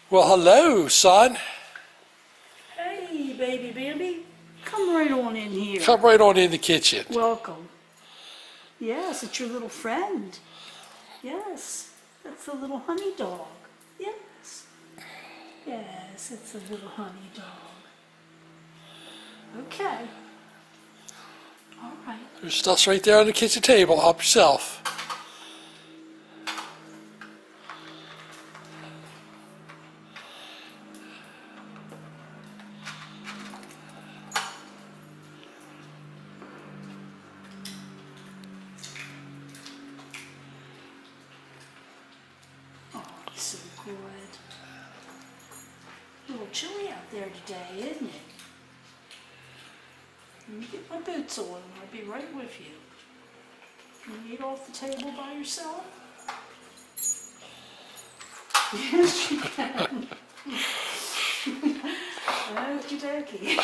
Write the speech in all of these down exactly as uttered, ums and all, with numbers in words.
Well, hello, son. Hey, baby Bambi. Come right on in here. Come right on in the kitchen. Welcome. Yes, it's your little friend. Yes, that's the little honey dog. Yes. Yes, it's the little honey dog. Okay. All right. There's stuff's right there on the kitchen table. Help yourself. Oh, it's so good. A little chilly out there today, isn't it? Let me get my boots on and I'll be right with you. Can you eat off the table by yourself? Yes, you can. Okie dokie.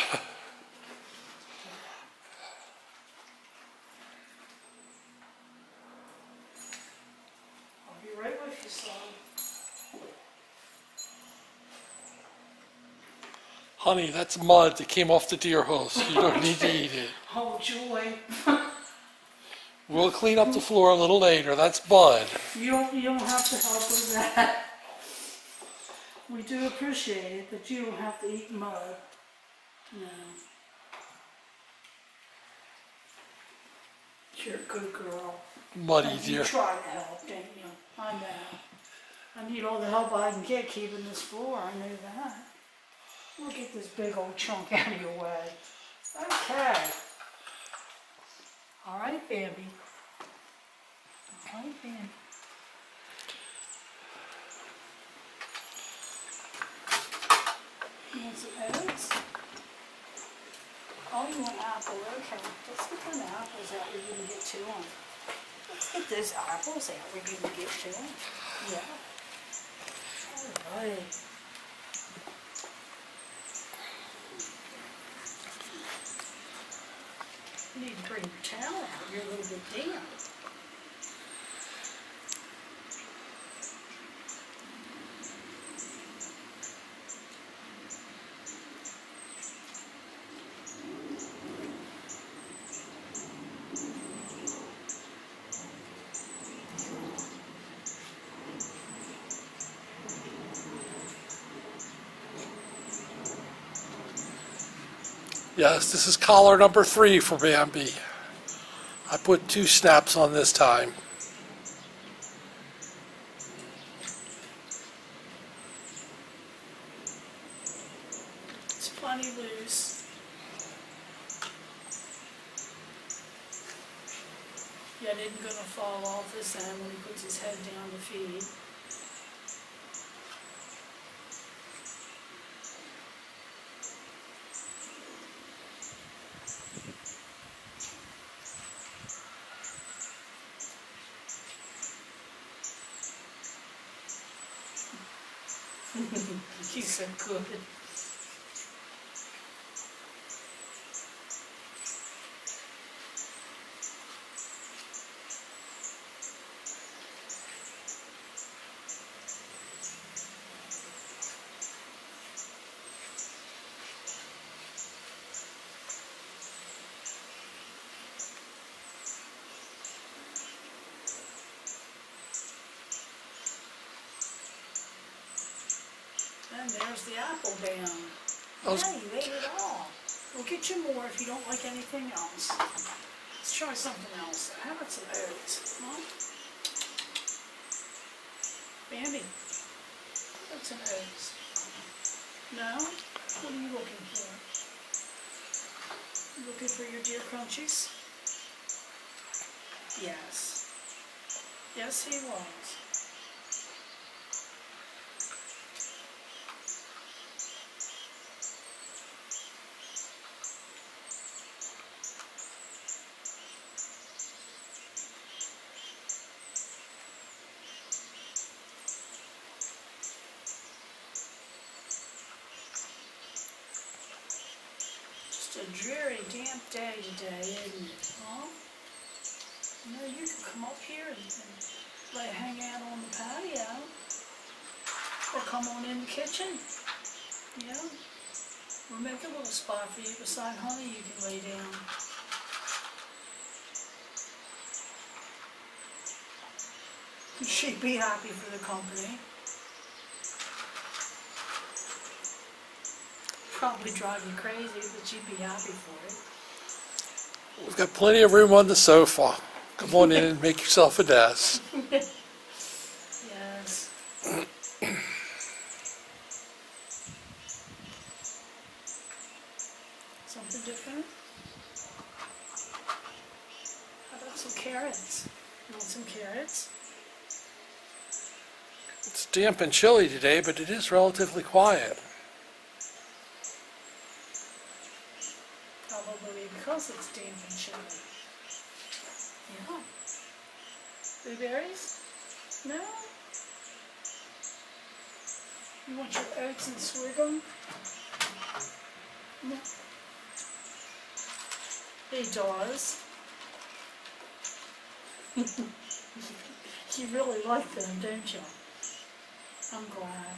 I'll be right with you, son. Honey, that's mud that came off the deer hooves. You don't need to eat it. Oh, joy. We'll clean up the floor a little later. That's mud. You don't, you don't have to help with that. We do appreciate it, but you don't have to eat mud. No. You're a good girl. Muddy And you deer. try to help, don't you? I know. I need all the help I can get keeping this floor. I know that. We'll get this big old chunk out of your way. Okay. All right, Bambi. All right, Bambi. You want some eggs? Oh, you want apple? Okay. Let's get kind of apples out where you can get to them. Let's get those apples out where you can get to them. Yeah. All right. You need to bring your towel out. You're a little bit damp. Yes, this is collar number three for Bambi. I put two snaps on this time. It's plenty loose. Yeah, it isn't going to fall off this end when he puts his head down to feed. He's so good. And there's the apple down. Was... Yeah, you ate it all. We'll get you more if you don't like anything else. Let's try something else. How about some oats? Huh? Bambi, how about some oats? No? What are you looking for? You looking for your deer crunchies? Yes. Yes, he was. A dreary, damp day today, isn't it? Huh? You know, you can come up here and, and let hang out on the patio. Or come on in the kitchen. Yeah. We'll make a little spot for you beside Honey you can lay down. She'd be happy for the company. Probably drive you crazy, but she'd be happy for it. We've got plenty of room on the sofa. Come on in and make yourself a desk. Yes. Something different? How about some carrots? You want some carrots? It's damp and chilly today, but it is relatively quiet. Probably because it's damp and chilly. Yeah. Blueberries? No? You want your oats and sorghum? No. He does. You really like them, don't you? I'm glad.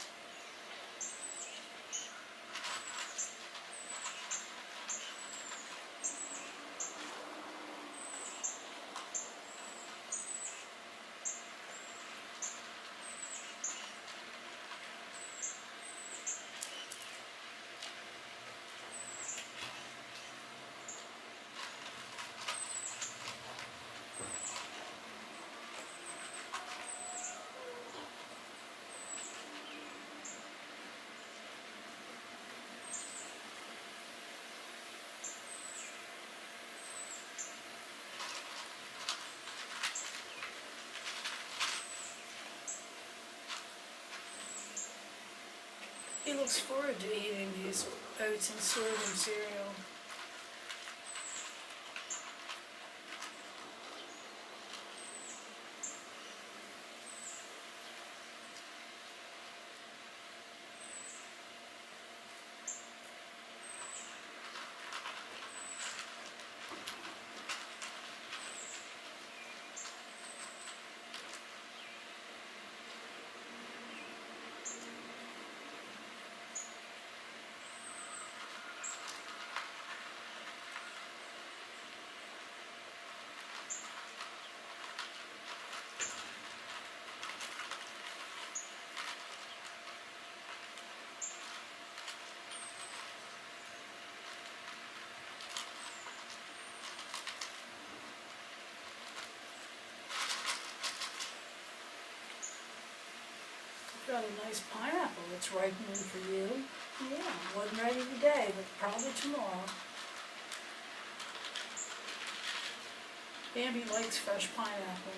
He looks forward to eating these oats and sorghum cereal. Got a nice pineapple that's ripening for you. Yeah, wasn't ready today, but probably tomorrow. Bambi likes fresh pineapple.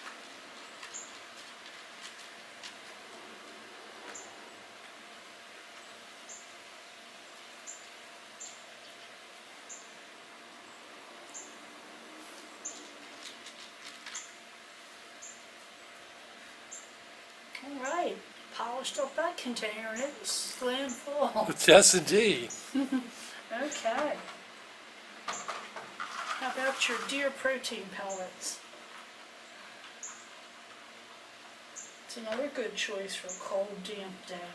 All right. Polished up that container and it was slam full. Yes, indeed. Okay. How about your deer protein pellets? It's another good choice for a cold, damp day.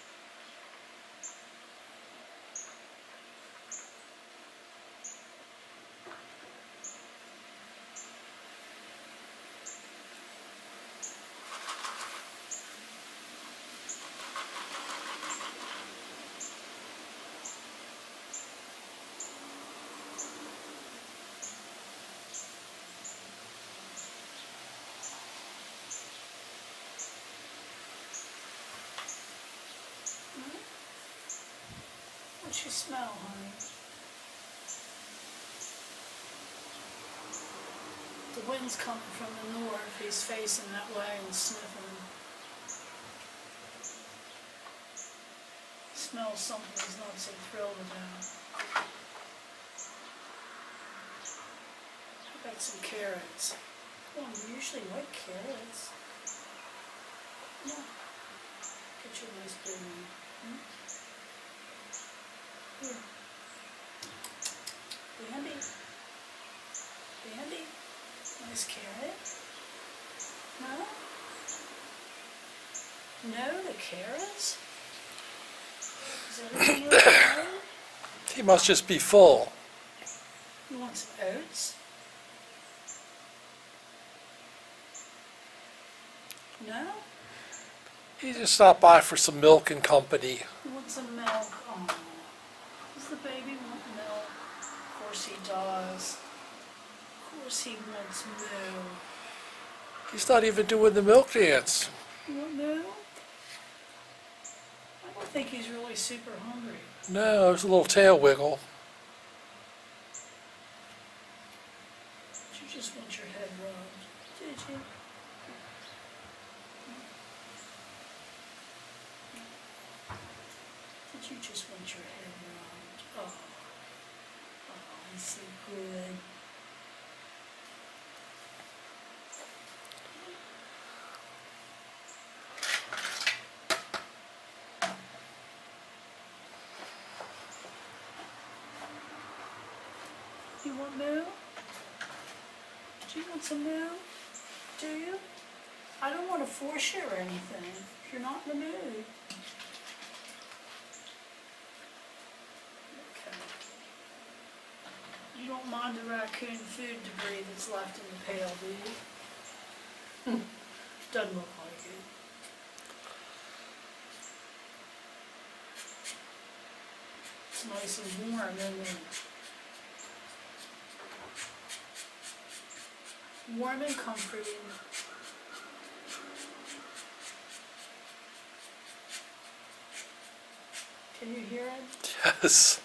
What you smell, honey? The wind's coming from the north. He's facing that way and sniffing. Smells something he's not so thrilled about. How about some carrots? Oh, you usually like carrots. Yeah. Get your nice big one. Hmm? Here. Bambi. Bambi. Nice carrot. No? No, the carrots? Is everything okay? He must just be full. He wants oats? No? He just stopped by for some milk and company. He wants some milk. Oh, does the baby want milk? Of course he does. Of course he wants milk. He's not even doing the milk dance. You want milk? I don't think he's really super hungry. No, there's a little tail wiggle. Did you just want your head rubbed? Did you? Did you just want your head rubbed? Oh, oh, he's so good. You want milk? Do you want some milk? Do you? I don't want to force you or anything if you're not in the mood. Okay. You don't mind the raccoon food debris that's left in the pail, do you? Doesn't look like it. It's nice and warm, isn't it? Warm and comforting. Can you hear it? Yes.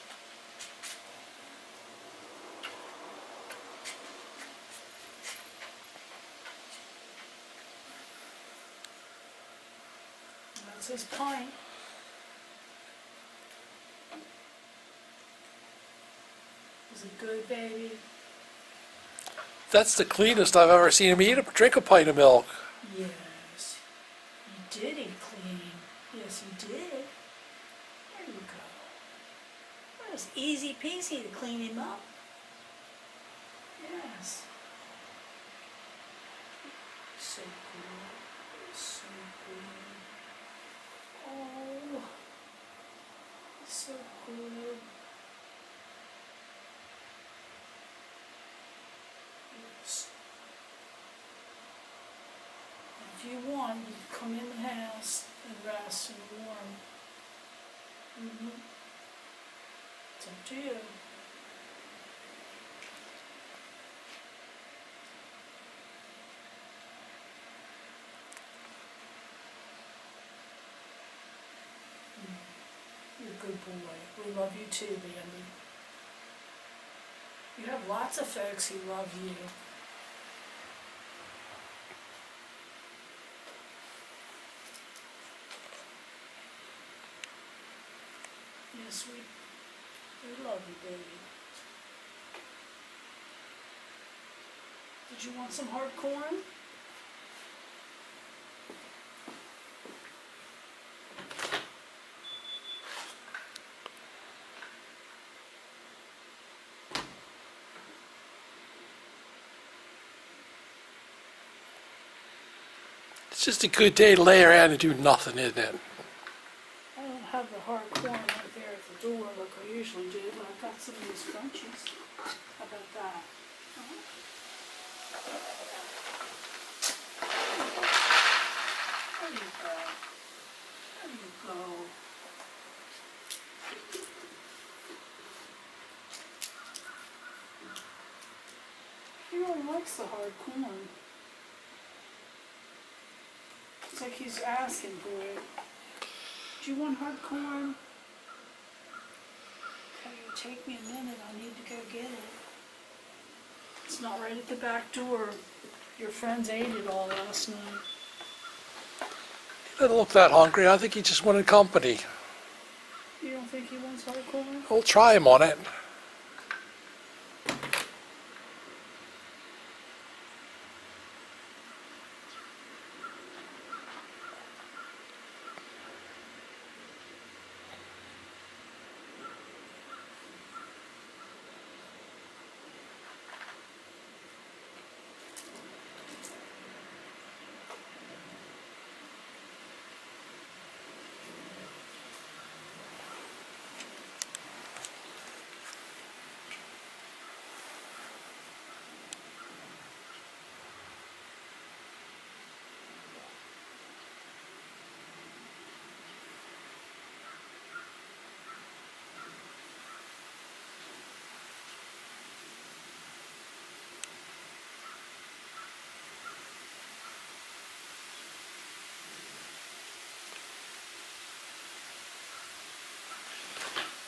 That's his pint. He's a good baby. That's the cleanest I've ever seen him eat a drink a pint of milk. Yes, he did eat clean. Yes, he did. There you go. That was easy peasy to clean him up. Yes. So good. So good. Oh, so good. Yes. If you want, you can come in the house and rest and warm. Mm-hmm. It's up to you. You're a good boy. We love you too, Bambi. You have lots of folks who love you. Yes, we, we love you, baby. Did you want some hard corn? It's just a good day to lay around and do nothing, isn't it? I don't have the hard corn right there at the door like I usually do, but I've got some of these crunchies. How about that? Uh-huh. There you go. There you go. He really likes the hard corn. It's like he's asking for it. Do you want hard corn? Okay, it'll take me a minute. I need to go get it. It's not right at the back door. Your friends ate it all last night. He doesn't look that hungry. I think he just wanted company. You don't think he wants hard corn? We'll try him on it.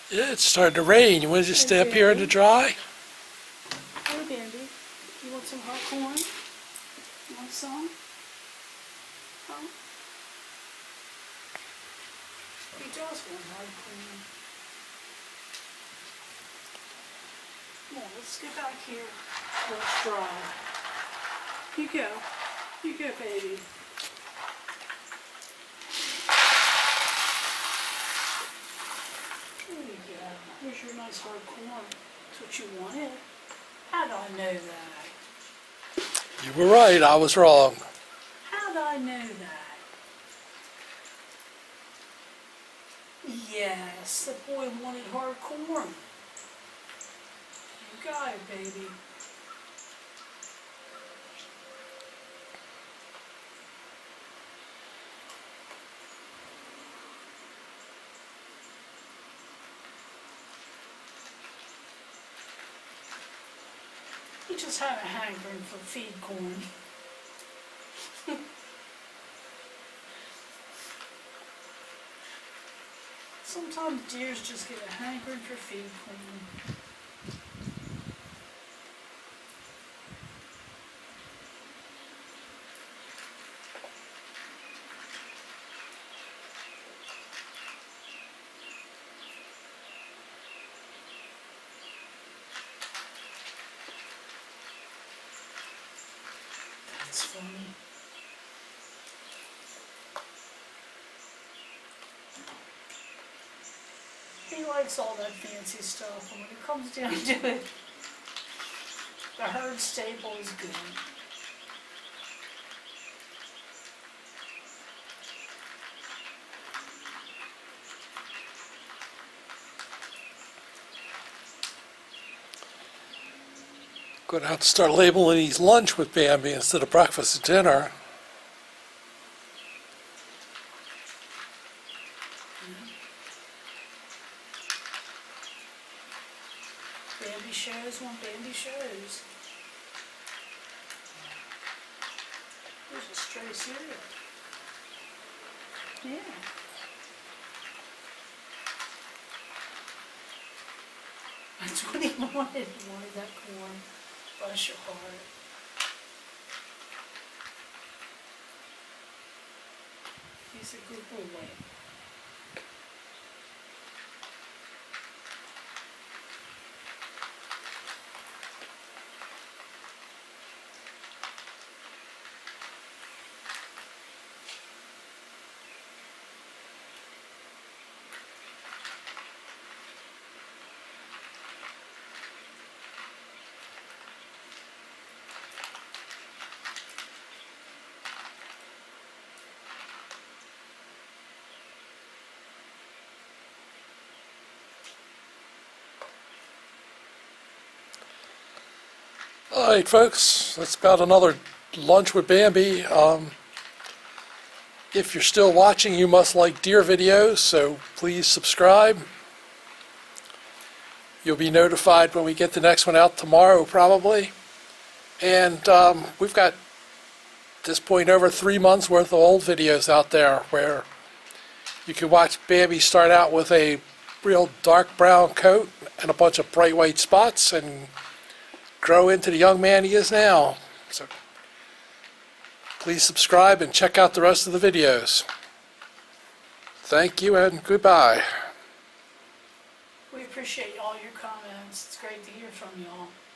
Yeah, it's starting to rain. You want to just stay Hey, up here in the dry? Hey, Bambi. You want some hot corn? You want some? Huh? He does want hot corn. Come on, let's get back here. Let's dry. You go. You go, baby. There you go. Here's your nice hard corn. That's what you wanted. How do I know that? You were right. I was wrong. How do I know that? Yes, the boy wanted hard corn. You got it, baby. He just had a hankering for feed corn. Sometimes deers just get a hankering for feed corn. That's funny. He likes all that fancy stuff, and when it comes down to it, the herd stable is good. Going to have to start labeling these lunch with Bambi instead of breakfast and dinner. Bambi shows when Bambi shows. There's a stray cereal. Yeah. That's what he wanted. He wanted that corn. Bless your heart. He's a good boy. Alright folks, that's about another lunch with Bambi. Um, if you're still watching, you must like deer videos, so please subscribe. You'll be notified when we get the next one out tomorrow probably. And um, we've got at this point over three months worth of old videos out there where you can watch Bambi start out with a real dark brown coat and a bunch of bright white spots and grow into the young man he is now. So please subscribe and check out the rest of the videos. Thank you and goodbye. We appreciate all your comments. It's great to hear from y'all.